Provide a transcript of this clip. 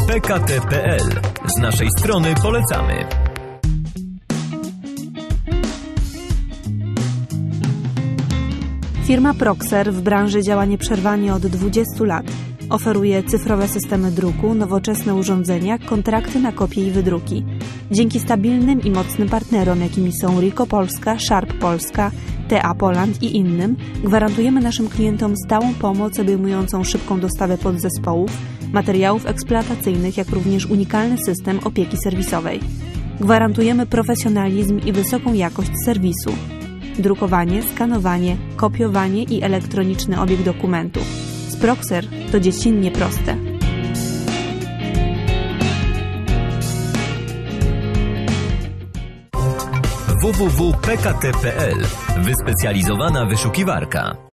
www.pkt.pl. Z naszej strony polecamy. Firma Proxer w branży działa nieprzerwanie od 20 lat. Oferuje cyfrowe systemy druku, nowoczesne urządzenia, kontrakty na kopie i wydruki. Dzięki stabilnym i mocnym partnerom, jakimi są Ricoh Polska, Sharp Polska, TA Poland i innym, gwarantujemy naszym klientom stałą pomoc obejmującą szybką dostawę podzespołów, materiałów eksploatacyjnych, jak również unikalny system opieki serwisowej. Gwarantujemy profesjonalizm i wysoką jakość serwisu. Drukowanie, skanowanie, kopiowanie i elektroniczny obieg dokumentów. Z Proxer to dziecinnie proste. www.pkt.pl. Wyspecjalizowana wyszukiwarka.